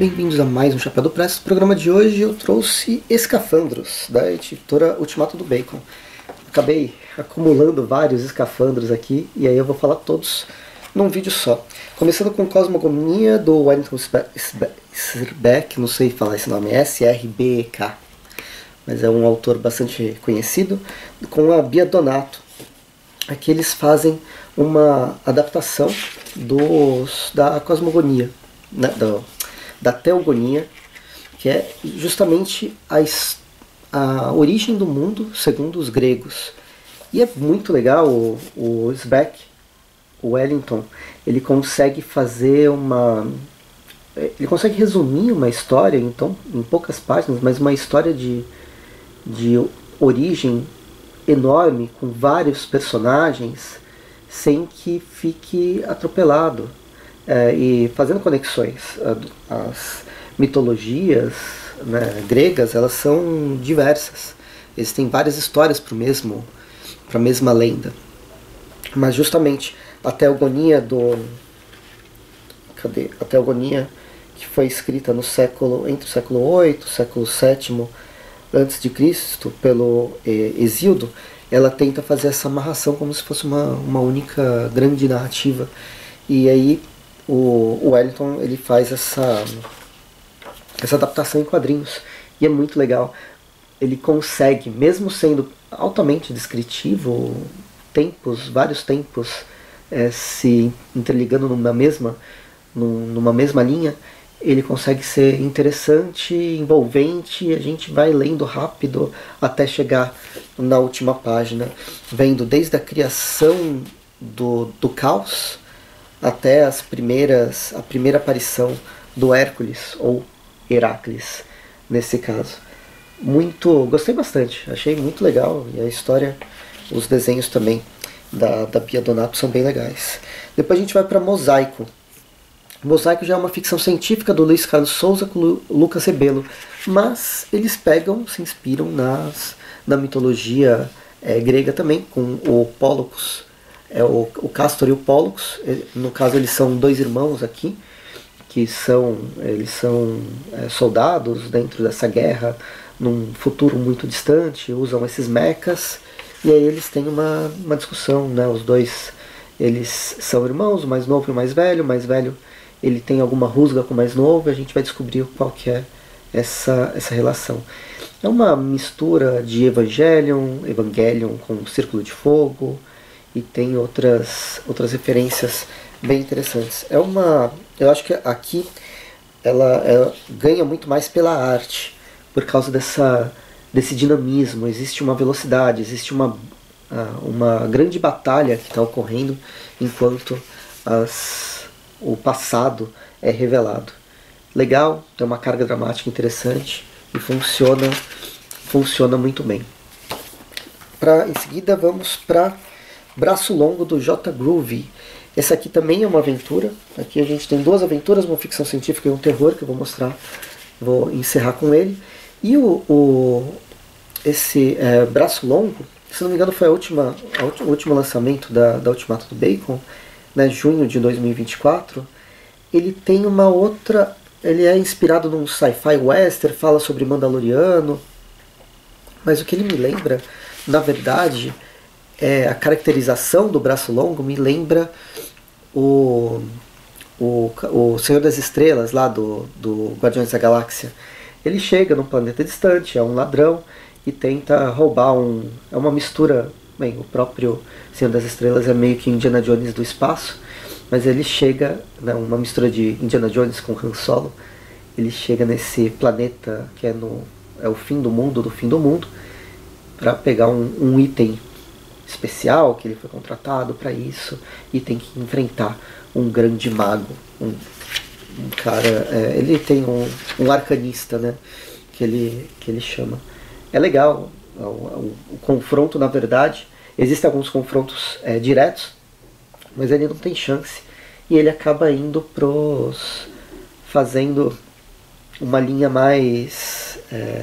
Bem-vindos a mais um Chapéu do Press. No programa de hoje eu trouxe Escafandros, da editora Ultimato do Bacon. Acabei acumulando vários escafandros aqui, e aí eu vou falar todos num vídeo só. Começando com Cosmogonia, do Wellington Sverbeck, não sei falar esse nome, S-R-B-E-K, mas é um autor bastante conhecido, com a Bia Donato. Aqui eles fazem uma adaptação da Cosmogonia, né, da Teogonia, que é justamente a origem do mundo segundo os gregos. E é muito legal o Sverbeck, o Wellington, ele consegue fazer ele consegue resumir uma história, então, em poucas páginas, mas uma história de origem enorme, com vários personagens, sem que fique atropelado. E fazendo conexões. As mitologias, né, gregas, elas são diversas. Existem várias histórias para a mesma lenda. Mas justamente a Teogonia a Teogonia, que foi escrita entre o século VIII e o século VII antes de Cristo pelo Hesíodo, ela tenta fazer essa amarração como se fosse uma única grande narrativa. E aí o Wellington ele faz essa adaptação em quadrinhos, e é muito legal. Ele consegue, mesmo sendo altamente descritivo, vários tempos se interligando numa mesma linha, ele consegue ser interessante, envolvente, e a gente vai lendo rápido até chegar na última página, vendo desde a criação do caos até a primeira aparição do Hércules, ou Heracles, nesse caso. Gostei bastante, achei muito legal, e a história, os desenhos também da Bia Donato são bem legais. Depois a gente vai para Mosaico. Mosaico já é uma ficção científica do Luiz Carlos Souza com o Lucas Rebelo, mas eles se inspiram na mitologia grega também, com o Pólux, o Castor e o Pólux. No caso eles são dois irmãos aqui, que eles são soldados dentro dessa guerra, num futuro muito distante, usam esses mechas, e aí eles têm uma discussão, né? Os dois, eles são irmãos, o mais novo e o mais velho. O mais velho, ele tem alguma rusga com o mais novo, e a gente vai descobrir qual que é essa relação. É uma mistura de Evangelion com Círculo de Fogo, e tem outras referências bem interessantes. Eu acho que aqui ela ganha muito mais pela arte, por causa desse dinamismo. Existe uma velocidade, existe uma grande batalha que está ocorrendo enquanto o passado é revelado. Legal, tem uma carga dramática interessante e funciona muito bem. Em seguida vamos para Braço Longo, do J. Groove. Essa aqui também é uma aventura. Aqui a gente tem duas aventuras, uma ficção científica e um terror, que eu vou mostrar, vou encerrar com ele. E esse Braço Longo, se não me engano, foi o último lançamento da Ultimato do Bacon, né, junho de 2024. Ele tem ele é inspirado num sci-fi western, fala sobre Mandaloriano, mas o que ele me lembra, na verdade, a caracterização do Braço Longo me lembra o Senhor das Estrelas, lá do Guardiões da Galáxia. Ele chega num planeta distante, é um ladrão, e tenta roubar é uma mistura. Bem, o próprio Senhor das Estrelas é meio que Indiana Jones do espaço, mas ele chega, né, uma mistura de Indiana Jones com Han Solo. Ele chega nesse planeta que é o fim do mundo, para pegar um item especial, que ele foi contratado para isso, e tem que enfrentar um grande mago, um cara, ele tem um arcanista, né, que ele chama. É legal o confronto. Na verdade, existem alguns confrontos diretos, mas ele não tem chance, e ele acaba indo fazendo uma linha mais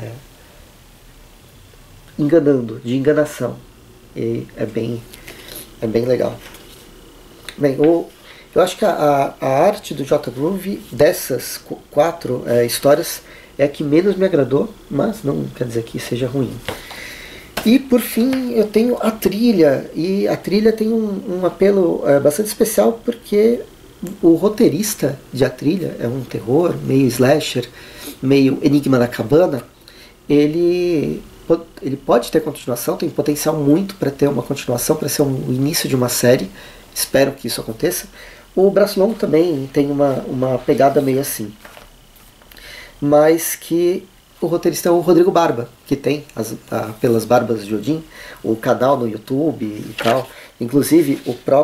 de enganação, e é bem legal. Bem, Eu acho que a arte do J. Groove, dessas quatro histórias, é a que menos me agradou, mas não quer dizer que seja ruim. E por fim eu tenho a trilha, e a trilha tem um apelo bastante especial porque o roteirista de A Trilha é um terror, meio slasher, meio Enigma da Cabana. Ele pode ter continuação, tem potencial muito para ter uma continuação, para ser o início de uma série. Espero que isso aconteça. O Braço Longo também tem uma pegada meio assim. Mas que o roteirista é o Rodrigo Barba, que tem Pelas Barbas de Odin, o canal no YouTube e tal. Inclusive,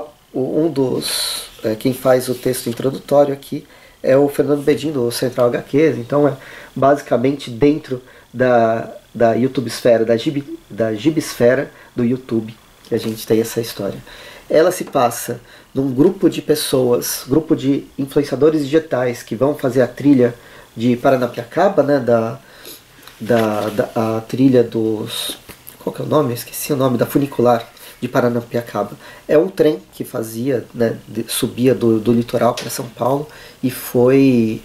quem faz o texto introdutório aqui é o Fernando Bedin, do Central HQs. Então é basicamente dentro da YouTubesfera, da gibisfera do YouTube, que a gente tem essa história. Ela se passa num grupo de pessoas, grupo de influenciadores digitais que vão fazer a trilha de Paranapiacaba, né, a trilha dos... Qual que é o nome? Eu esqueci o nome, da funicular de Paranapiacaba. É um trem que fazia, né, subia do litoral para São Paulo e foi...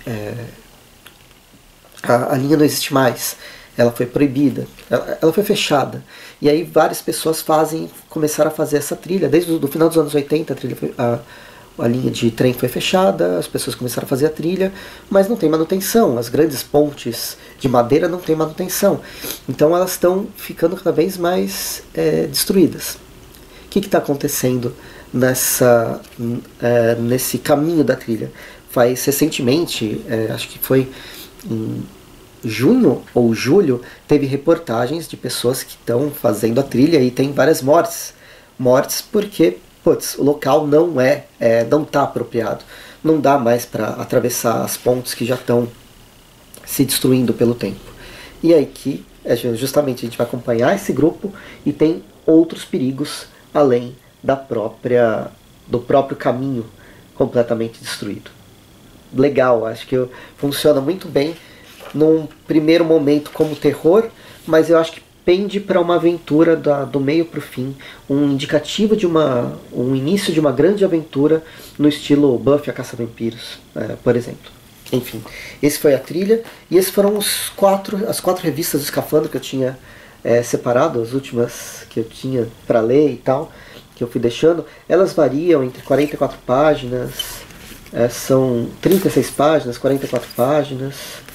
a linha não existe mais. Ela foi proibida, ela foi fechada. E aí várias pessoas começaram a fazer essa trilha. Desde o final dos anos 80 a linha de trem foi fechada, as pessoas começaram a fazer a trilha, mas não tem manutenção. As grandes pontes de madeira não tem manutenção. Então elas estão ficando cada vez mais destruídas. O que está acontecendo nesse caminho da trilha? Recentemente, acho que foi em junho ou julho, teve reportagens de pessoas que estão fazendo a trilha e tem várias mortes. Mortes porque o local não está apropriado. Não dá mais para atravessar as pontes que já estão se destruindo pelo tempo. E aí que justamente a gente vai acompanhar esse grupo e tem outros perigos além do próprio caminho completamente destruído. Legal, acho que funciona muito bem num primeiro momento como terror, mas eu acho que pende para uma aventura do meio para o fim, um indicativo de um início de uma grande aventura no estilo Buffy a Caça-Vampiros, por exemplo. Enfim, esse foi a trilha, e esses foram as quatro revistas do Escafandro que eu tinha separado, as últimas que eu tinha para ler e tal, que eu fui deixando. Elas variam entre 44 páginas, são 36 páginas, 44 páginas,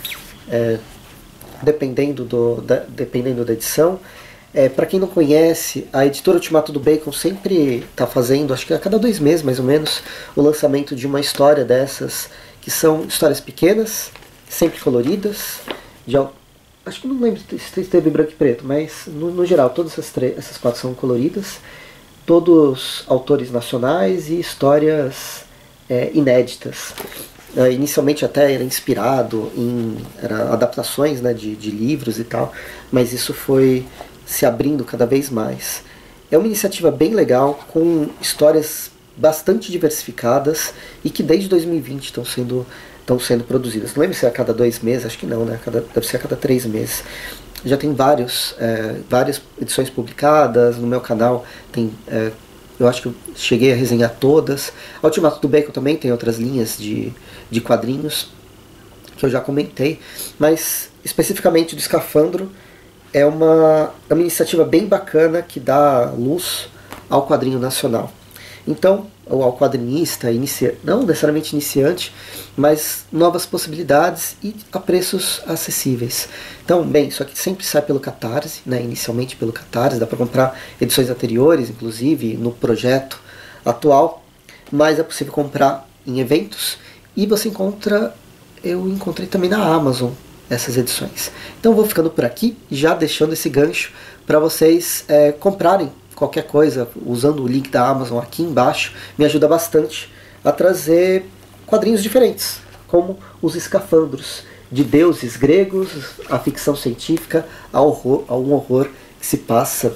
dependendo da edição. Para quem não conhece, a editora Ultimato do Bacon sempre está fazendo, acho que a cada 2 meses mais ou menos, o lançamento de uma história dessas, que são histórias pequenas, sempre coloridas. Acho que não lembro se teve branco e preto, mas no geral todas essas 4 são coloridas, todos autores nacionais e histórias inéditas. Inicialmente até era inspirado em adaptações, né, de livros e tal, mas isso foi se abrindo cada vez mais. É uma iniciativa bem legal, com histórias bastante diversificadas e que desde 2020 estão sendo produzidas. Não lembro se é a cada 2 meses, acho que não, né? Deve ser a cada 3 meses. Já tem várias edições publicadas no meu canal, eu acho que eu cheguei a resenhar todas. A Ultimato do Bacon também tem outras linhas de quadrinhos que eu já comentei, mas especificamente do Escafandro é uma iniciativa bem bacana que dá luz ao quadrinho nacional. Então, ao quadrinista, não necessariamente iniciante, mas novas possibilidades e a preços acessíveis. Então, bem, isso aqui sempre sai pelo Catarse, né, inicialmente pelo Catarse, dá para comprar edições anteriores, inclusive no projeto atual, mas é possível comprar em eventos, e eu encontrei também na Amazon essas edições. Então vou ficando por aqui, já deixando esse gancho para vocês comprarem qualquer coisa usando o link da Amazon aqui embaixo. Me ajuda bastante a trazer quadrinhos diferentes, como os Escafandros, de deuses gregos, a ficção científica, a um horror que se passa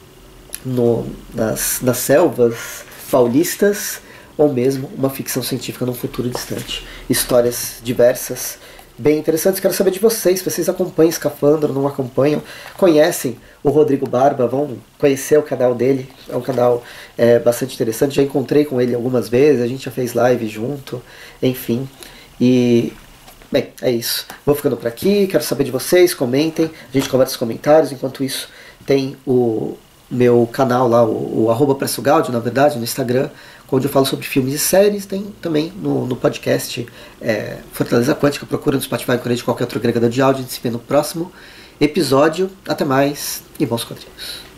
nas selvas paulistas, ou mesmo uma ficção científica num futuro distante. Histórias diversas bem interessantes. Quero saber de vocês, se vocês acompanham Escafandro, não acompanham, conhecem o Rodrigo Barba, vão conhecer o canal dele, é um canal bastante interessante, já encontrei com ele algumas vezes, a gente já fez live junto, enfim, e... Bem, é isso. Vou ficando por aqui, quero saber de vocês, comentem, a gente conversa nos comentários, enquanto isso tem o meu canal lá, o @PressoGaudio, na verdade, no Instagram, onde eu falo sobre filmes e séries, tem também no podcast Fortaleza Quântica, procura no Spotify, de qualquer outro agregador de áudio, a gente se vê no próximo episódio, até mais e bons quadrinhos.